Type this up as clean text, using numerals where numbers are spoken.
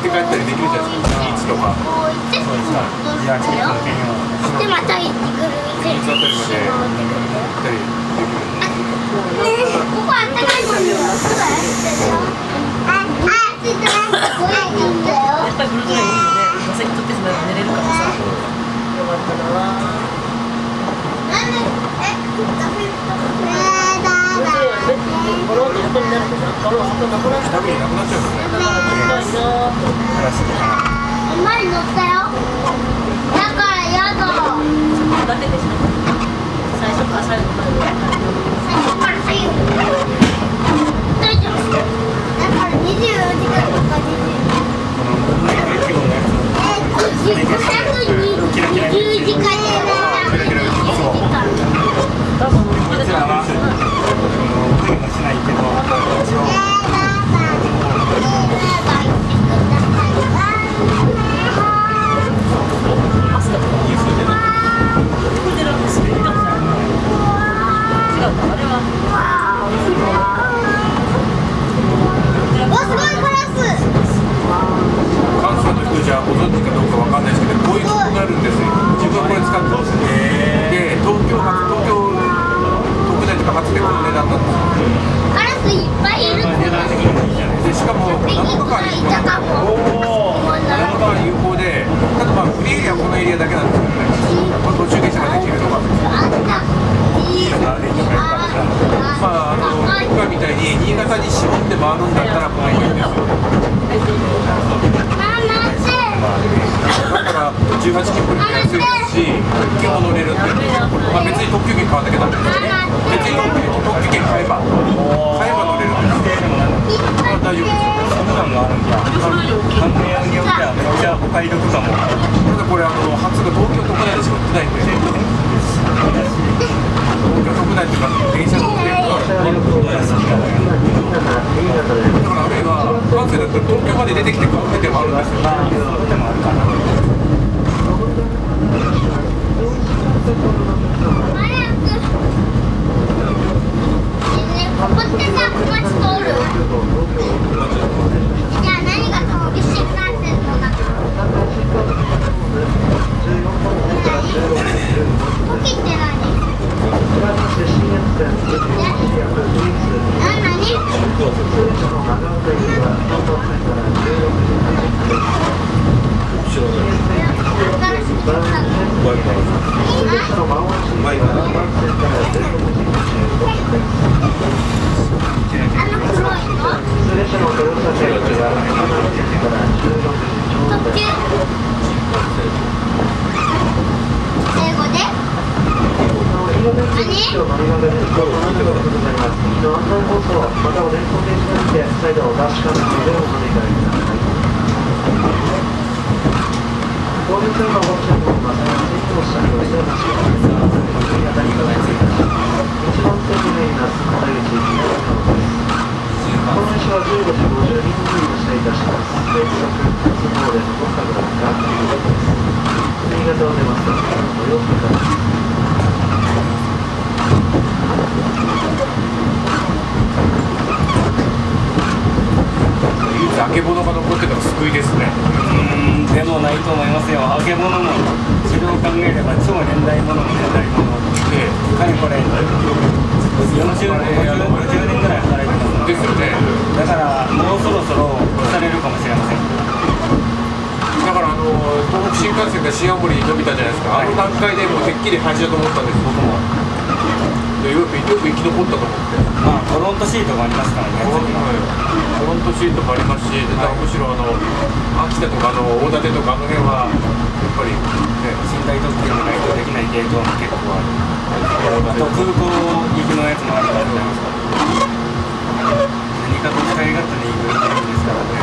って帰ったりできるじゃないですか。ビーチとか。 そうですか。じゃあ来てくれてみよう。でまた行ってくる。 ビーチあたりまで行ったりできる。 ここあったかいもんね。やっぱりブルーのいいんだよね。お酒取ってしまえば寝れるからさ。よかったな。なんでこの後横になるとさ、この後なくなっちゃう。 なくなっちゃうからね。 前に乗ったよ。だからやだ。だけでしょ。最初から最後まで。最初から最後。大丈夫。だから24時間とか20時間で多分こちらは無理もしないけどじゃあご存知かどうかわかんないですけど、こういう曲があるんですよ。自分はこれ使ってます。で、東京国内とか初でこの値段なんですよ。 カラスいっぱいいる。 でしかも7日間有効で、ただフリーエリアはこのエリアだけなんですよね。途中下車ができるのが。今みたいに新潟に絞って回るんだったらこのいいんですよ。だから18切符でも安いですし、特急も乗れるんで、別に特急券買わなきゃダメですね。別に特急券買えば乗れるんです。大丈夫ですよ。そんなのがあるんだ。関連によってはめっちゃお買い得かも。ただこれ初が東京国内でしか売ってないんで、東京国内っていうか電車乗ってるからだからあるいは関西だったら東京まで出てきて買う手もあるんですよ。あけぼのが残ってたら救いですね。 でもないと思いますよ。あけぼのもそれを考えれば超年代物も年代物でかれこれ40年ぐらい働いてますですよね。 だからもうそろそろされるかもしれません。 だから東北新幹線が新青森に伸びたじゃないですか。あの段階でもうてっきり廃止だと思ったんです、僕も。でよく生き残ったと思って。 まあトロントシートがありますからね。 トロントシートもありますし、むしろ秋田とか大館とかあの辺はやっぱりね、 寝台特急でないとできない系統も結構ある。あと空港行きのやつもありますから。何かと使い勝手にいいですからね。